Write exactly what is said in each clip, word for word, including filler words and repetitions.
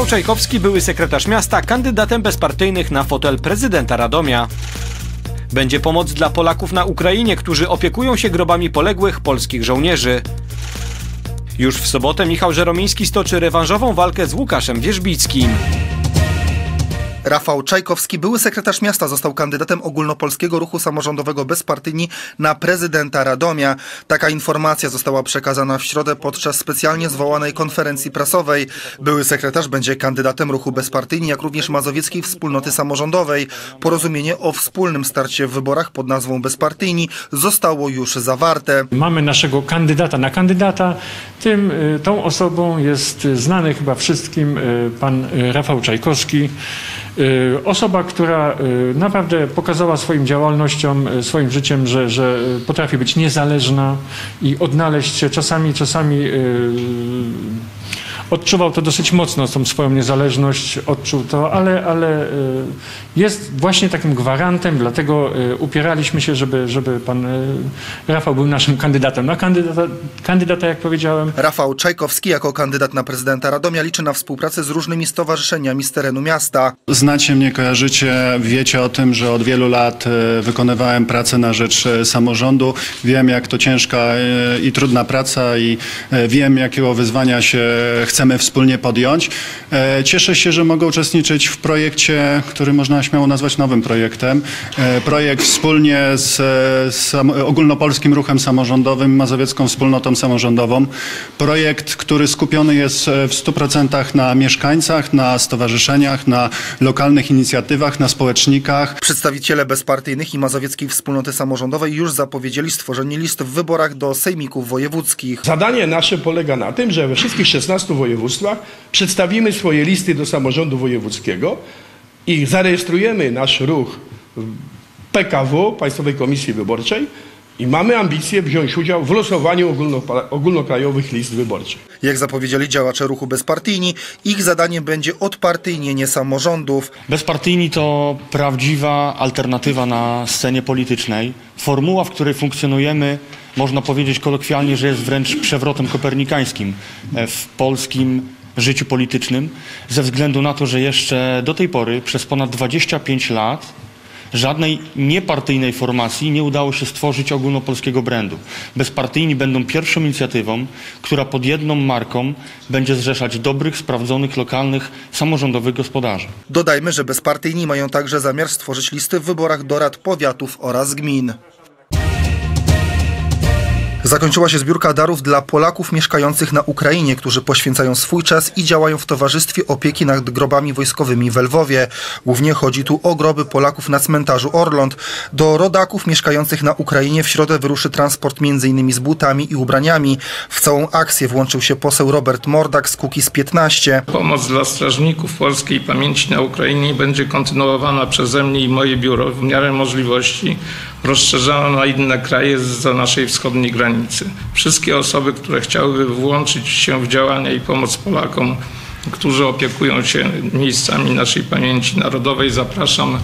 Rafał Czajkowski, były sekretarz miasta, kandydatem bezpartyjnych na fotel prezydenta Radomia. Będzie pomoc dla Polaków na Ukrainie, którzy opiekują się grobami poległych polskich żołnierzy. Już w sobotę Michał Żeromiński stoczy rewanżową walkę z Łukaszem Wierzbickim. Rafał Czajkowski, były sekretarz miasta, został kandydatem ogólnopolskiego ruchu samorządowego Bezpartyjni na prezydenta Radomia. Taka informacja została przekazana w środę podczas specjalnie zwołanej konferencji prasowej. Były sekretarz będzie kandydatem ruchu Bezpartyjni, jak również Mazowieckiej Wspólnoty Samorządowej. Porozumienie o wspólnym starcie w wyborach pod nazwą Bezpartyjni zostało już zawarte. Mamy naszego kandydata na kandydata. Tym, tą osobą jest znany chyba wszystkim pan Rafał Czajkowski. Osoba, która naprawdę pokazała swoim działalnością, swoim życiem, że, że potrafi być niezależna i odnaleźć się czasami, czasami odczuwał to dosyć mocno, tą swoją niezależność, odczuł to, ale, ale jest właśnie takim gwarantem, dlatego upieraliśmy się, żeby, żeby pan Rafał był naszym kandydatem. Na kandydata, kandydata, jak powiedziałem. Rafał Czajkowski jako kandydat na prezydenta Radomia liczy na współpracę z różnymi stowarzyszeniami z terenu miasta. Znacie mnie, kojarzycie, wiecie o tym, że od wielu lat wykonywałem pracę na rzecz samorządu. Wiem, jak to ciężka i trudna praca i wiem, jakiego wyzwania się chcemy wspólnie podjąć. Cieszę się, że mogę uczestniczyć w projekcie, który można śmiało nazwać nowym projektem. Projekt wspólnie z, z ogólnopolskim ruchem samorządowym, Mazowiecką Wspólnotą Samorządową. Projekt, który skupiony jest w stu procentach na mieszkańcach, na stowarzyszeniach, na lokalnych inicjatywach, na społecznikach. Przedstawiciele bezpartyjnych i Mazowieckiej Wspólnoty Samorządowej już zapowiedzieli stworzenie list w wyborach do sejmików wojewódzkich. Zadanie nasze polega na tym, że we wszystkich szesnastu województwach przedstawimy swoje listy do samorządu wojewódzkiego i zarejestrujemy nasz ruch w P K W, Państwowej Komisji Wyborczej, i mamy ambicję wziąć udział w losowaniu ogólnokrajowych list wyborczych. Jak zapowiedzieli działacze ruchu Bezpartyjni, ich zadaniem będzie odpartyjnienie samorządów. Bezpartyjni to prawdziwa alternatywa na scenie politycznej. Formuła, w której funkcjonujemy, można powiedzieć kolokwialnie, że jest wręcz przewrotem kopernikańskim w polskim życiu politycznym, ze względu na to, że jeszcze do tej pory przez ponad dwadzieścia pięć lat żadnej niepartyjnej formacji nie udało się stworzyć ogólnopolskiego brandu. Bezpartyjni będą pierwszą inicjatywą, która pod jedną marką będzie zrzeszać dobrych, sprawdzonych, lokalnych, samorządowych gospodarzy. Dodajmy, że bezpartyjni mają także zamiar stworzyć listy w wyborach do rad powiatów oraz gmin. Zakończyła się zbiórka darów dla Polaków mieszkających na Ukrainie, którzy poświęcają swój czas i działają w Towarzystwie Opieki nad Grobami Wojskowymi w Lwowie. Głównie chodzi tu o groby Polaków na cmentarzu Orląt. Do rodaków mieszkających na Ukrainie w środę wyruszy transport między innymi z butami i ubraniami. W całą akcję włączył się poseł Robert Mordak z Kukiz piętnaście. Pomoc dla strażników polskiej pamięci na Ukrainie będzie kontynuowana przeze mnie i moje biuro w miarę możliwości, rozszerzana na inne kraje za naszej wschodniej granicy. Wszystkie osoby, które chciałyby włączyć się w działania i pomoc Polakom, którzy opiekują się miejscami naszej pamięci narodowej, zapraszam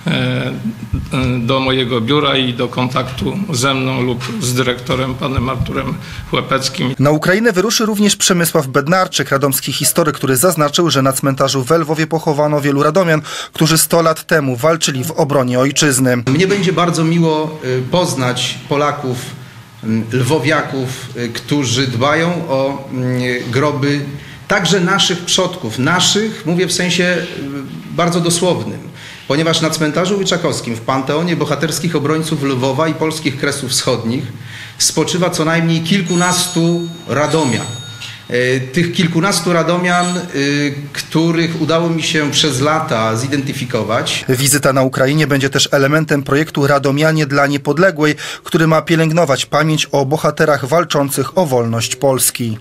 do mojego biura i do kontaktu ze mną lub z dyrektorem panem Arturem Chłepeckim. Na Ukrainę wyruszy również Przemysław Bednarczyk, radomski historyk, który zaznaczył, że na cmentarzu w Lwowie pochowano wielu radomian, którzy sto lat temu walczyli w obronie ojczyzny. Mnie będzie bardzo miło poznać Polaków, lwowiaków, którzy dbają o groby także naszych przodków. Naszych, mówię w sensie bardzo dosłownym, ponieważ na cmentarzu Łyczakowskim w Panteonie Bohaterskich Obrońców Lwowa i Polskich Kresów Wschodnich spoczywa co najmniej kilkunastu radomian. Tych kilkunastu radomian, których udało mi się przez lata zidentyfikować. Wizyta na Ukrainie będzie też elementem projektu Radomianie dla Niepodległej, który ma pielęgnować pamięć o bohaterach walczących o wolność Polski.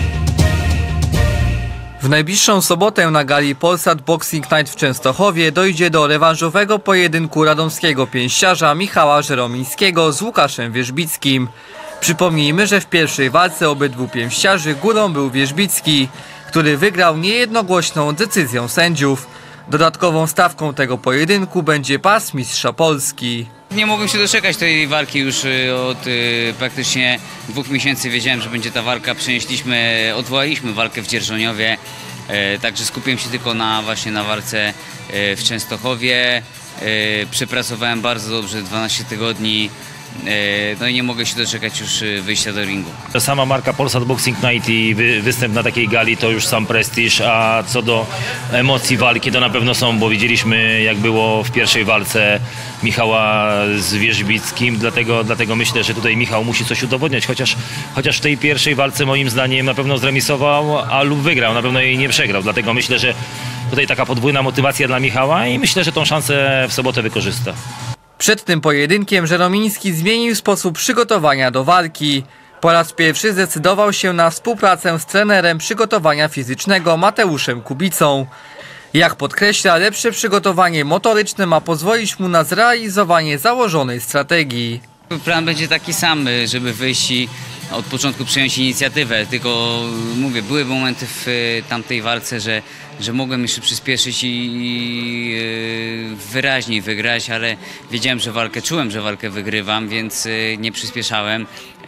W najbliższą sobotę na gali Polsat Boxing Night w Częstochowie dojdzie do rewanżowego pojedynku radomskiego pięściarza Michała Żeromińskiego z Łukaszem Wierzbickim. Przypomnijmy, że w pierwszej walce obydwu pięściarzy górą był Wierzbicki, który wygrał niejednogłośną decyzją sędziów. Dodatkową stawką tego pojedynku będzie pas mistrza Polski. Nie mogłem się doczekać tej walki już od y, praktycznie dwóch miesięcy. Wiedziałem, że będzie ta walka. Przenieśliśmy, odwołaliśmy walkę w Dzierżoniowie. Także skupiłem się tylko na właśnie na walce w Częstochowie. Przepracowałem bardzo dobrze dwanaście tygodni. No i nie mogę się doczekać już wyjścia do ringu. Ta sama marka Polsat Boxing Night i wy, występ na takiej gali to już sam prestiż, a co do emocji walki to na pewno są, bo widzieliśmy jak było w pierwszej walce Michała z Wierzbickim, dlatego, dlatego myślę, że tutaj Michał musi coś udowodniać, chociaż, chociaż w tej pierwszej walce moim zdaniem na pewno zremisował, a lub wygrał, na pewno jej nie przegrał, dlatego myślę, że tutaj taka podwójna motywacja dla Michała i myślę, że tą szansę w sobotę wykorzysta. Przed tym pojedynkiem Żeromiński zmienił sposób przygotowania do walki. Po raz pierwszy zdecydował się na współpracę z trenerem przygotowania fizycznego Mateuszem Kubicą. Jak podkreśla, lepsze przygotowanie motoryczne ma pozwolić mu na zrealizowanie założonej strategii. Plan będzie taki sam, żeby wyjść i od początku przejąć inicjatywę, tylko mówię, były momenty w tamtej walce, że, że mogłem jeszcze przyspieszyć i wyraźniej wygrać, ale wiedziałem, że walkę, czułem, że walkę wygrywam, więc nie przyspieszałem.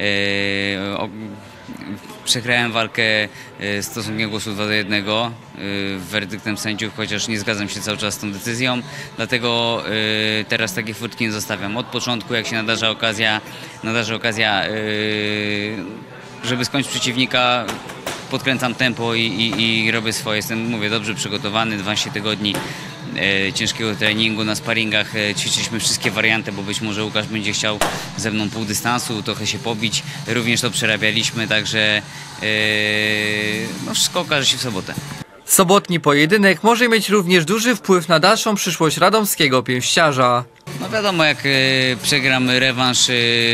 Przegrałem walkę stosunkiem głosu dwa do jednego werdyktem sędziów, chociaż nie zgadzam się cały czas z tą decyzją, dlatego teraz takie furtki nie zostawiam. Od początku, jak się nadarza okazja, nadarza okazja, żeby skończyć przeciwnika, podkręcam tempo i, i, i robię swoje. Jestem, mówię, dobrze przygotowany, dwanaście tygodni e, ciężkiego treningu na sparingach. E, ćwiczyliśmy wszystkie warianty, bo być może Łukasz będzie chciał ze mną pół dystansu, trochę się pobić. Również to przerabialiśmy, także e, no wszystko okaże się w sobotę. Sobotni pojedynek może mieć również duży wpływ na dalszą przyszłość radomskiego pięściarza. No wiadomo, jak e, przegram rewanż e,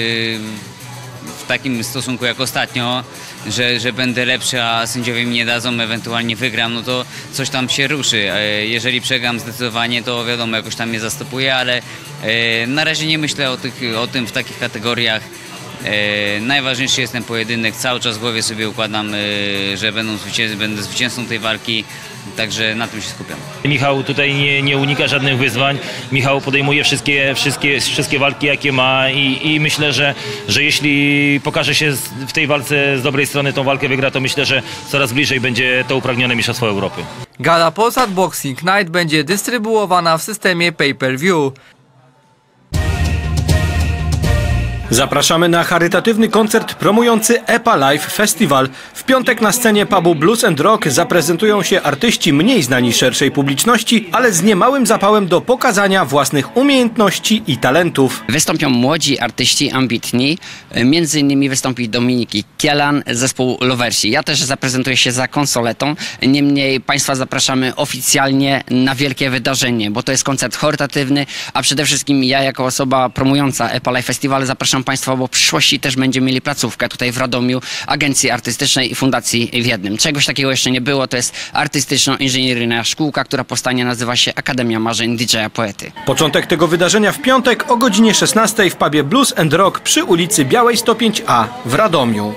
w takim stosunku jak ostatnio, że, że będę lepszy, a sędziowie mi nie dadzą, ewentualnie wygram, no to coś tam się ruszy. Jeżeli przegram zdecydowanie, to wiadomo, jakoś tam mnie zastopuje, ale na razie nie myślę o, tych, o tym w takich kategoriach. Najważniejszy jest ten pojedynek, cały czas w głowie sobie układam, że będą zwycięzcy, będę zwycięzcą tej walki, także na tym się skupiam. Michał tutaj nie, nie unika żadnych wyzwań, Michał podejmuje wszystkie, wszystkie, wszystkie walki jakie ma i, i myślę, że, że jeśli pokaże się w tej walce z dobrej strony, tą walkę wygra, to myślę, że coraz bliżej będzie to upragnione mistrzostwo Europy. Gala Polsat Boxing Night będzie dystrybuowana w systemie pay-per-view. Zapraszamy na charytatywny koncert promujący EPA Live Festival. W piątek na scenie pubu Blues and Rock zaprezentują się artyści mniej znani szerszej publiczności, ale z niemałym zapałem do pokazania własnych umiejętności i talentów. Wystąpią młodzi artyści ambitni, między innymi wystąpi Dominik Kielan, zespół Loversi. Ja też zaprezentuję się za konsoletą, niemniej Państwa zapraszamy oficjalnie na wielkie wydarzenie, bo to jest koncert charytatywny, a przede wszystkim ja jako osoba promująca EPA Live Festival zapraszam Państwa, bo w przyszłości też będziemy mieli placówkę tutaj w Radomiu, agencji artystycznej i fundacji w jednym. Czegoś takiego jeszcze nie było, to jest artystyczno-inżynieryjna szkółka, która powstanie, nazywa się Akademia Marzeń D J Poety. Początek tego wydarzenia w piątek o godzinie szesnastej w pubie Blues and Rock przy ulicy Białej sto pięć A w Radomiu.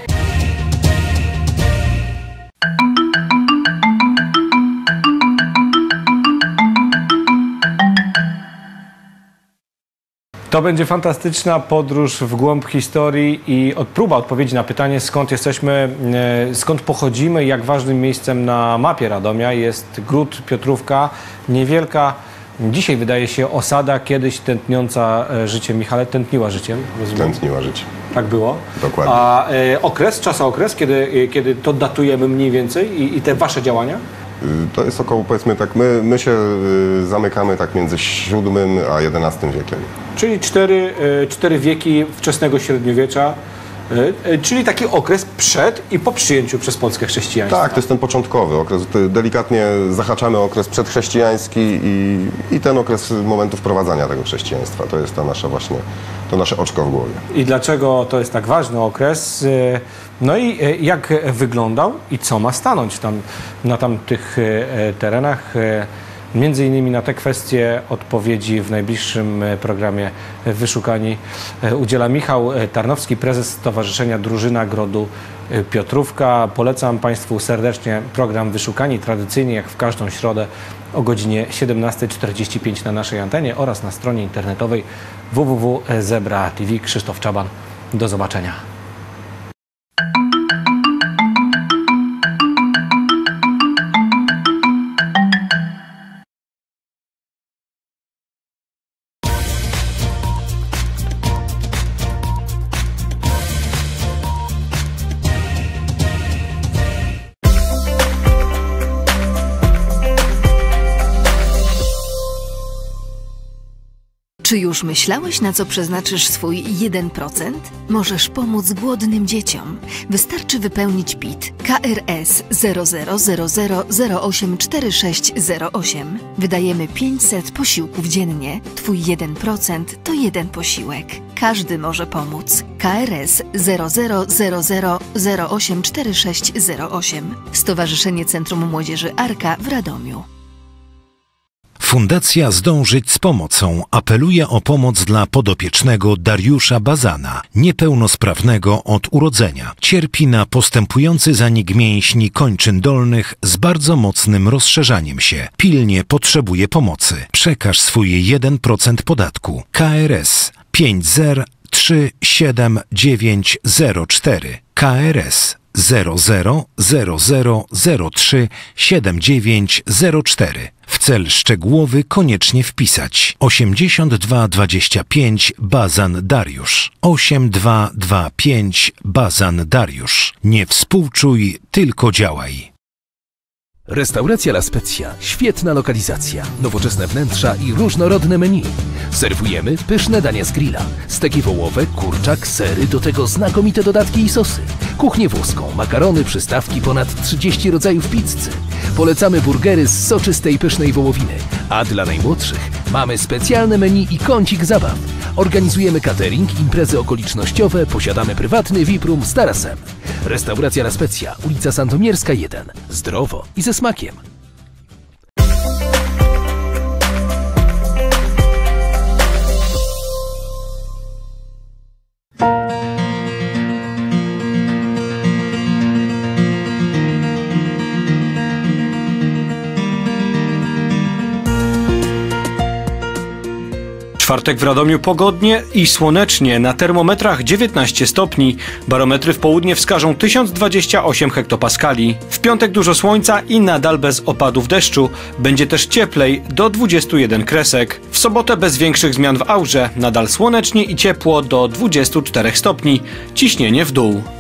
To będzie fantastyczna podróż w głąb historii i od, próba odpowiedzi na pytanie, skąd jesteśmy, e, skąd pochodzimy, jak ważnym miejscem na mapie Radomia jest Gród Piotrówka, niewielka, dzisiaj wydaje się osada, kiedyś tętniąca e, życiem. Michale, tętniła życiem, rozumiem? Tętniła życiem. Tak było? Dokładnie. A e, okres, czasookres, kiedy, kiedy to datujemy mniej więcej i, i te wasze działania? To jest około, powiedzmy tak, my, my się zamykamy tak między siódmym a jedenastym wiekiem. Czyli cztery, cztery wieki wczesnego średniowiecza, czyli taki okres przed i po przyjęciu przez Polskę chrześcijaństwa. Tak, to jest ten początkowy okres. Delikatnie zahaczamy okres przedchrześcijański i, i ten okres momentu wprowadzania tego chrześcijaństwa. To jest ta nasza właśnie, to nasze oczko w głowie. I dlaczego to jest tak ważny okres? No i jak wyglądał i co ma stanąć tam na tamtych terenach? Między innymi na te kwestie odpowiedzi w najbliższym programie Wyszukani udziela Michał Tarnowski, prezes Stowarzyszenia Drużyna Grodu Piotrówka. Polecam Państwu serdecznie program Wyszukani, tradycyjnie jak w każdą środę o godzinie siedemnastej czterdzieści pięć na naszej antenie oraz na stronie internetowej w w w kropka zebra kropka t v. Krzysztof Czaban. Do zobaczenia. Czy już myślałeś, na co przeznaczysz swój jeden procent? Możesz pomóc głodnym dzieciom. Wystarczy wypełnić P I T K R S zero zero zero zero zero osiem cztery sześć zero osiem. Wydajemy pięćset posiłków dziennie. Twój jeden procent to jeden posiłek. Każdy może pomóc. K R S zero zero zero zero zero osiem cztery sześć zero osiem. Stowarzyszenie Centrum Młodzieży Arka w Radomiu. Fundacja Zdążyć z Pomocą apeluje o pomoc dla podopiecznego Dariusza Bazana, niepełnosprawnego od urodzenia. Cierpi na postępujący zanik mięśni kończyn dolnych z bardzo mocnym rozszerzaniem się. Pilnie potrzebuje pomocy. Przekaż swój jeden procent podatku. K R S pięć zero trzy siedem dziewięć zero cztery. K R S zero zero zero zero zero trzy siedem dziewięć zero cztery. W cel szczegółowy koniecznie wpisać osiemdziesiąt dwa dwadzieścia pięć Bazan Dariusz. osiem dwa dwa pięć Bazan Dariusz. Nie współczuj, tylko działaj. Restauracja La Spezia. Świetna lokalizacja, nowoczesne wnętrza i różnorodne menu. Serwujemy pyszne dania z grilla. Steki wołowe, kurczak, sery, do tego znakomite dodatki i sosy. Kuchnię włoską, makarony, przystawki, ponad trzydzieści rodzajów pizzy. Polecamy burgery z soczystej, pysznej wołowiny. A dla najmłodszych mamy specjalne menu i kącik zabaw. Organizujemy catering, imprezy okolicznościowe, posiadamy prywatny V I P room z tarasem. Restauracja La Spezia, ulica Sandomierska jeden. Zdrowo i ze smakiem. Czwartek w Radomiu pogodnie i słonecznie, na termometrach dziewiętnaście stopni, barometry w południe wskażą tysiąc dwadzieścia osiem hektopaskali. W piątek dużo słońca i nadal bez opadów deszczu, będzie też cieplej do dwudziestu jeden kresek. W sobotę bez większych zmian w aurze, nadal słonecznie i ciepło do dwudziestu czterech stopni, ciśnienie w dół.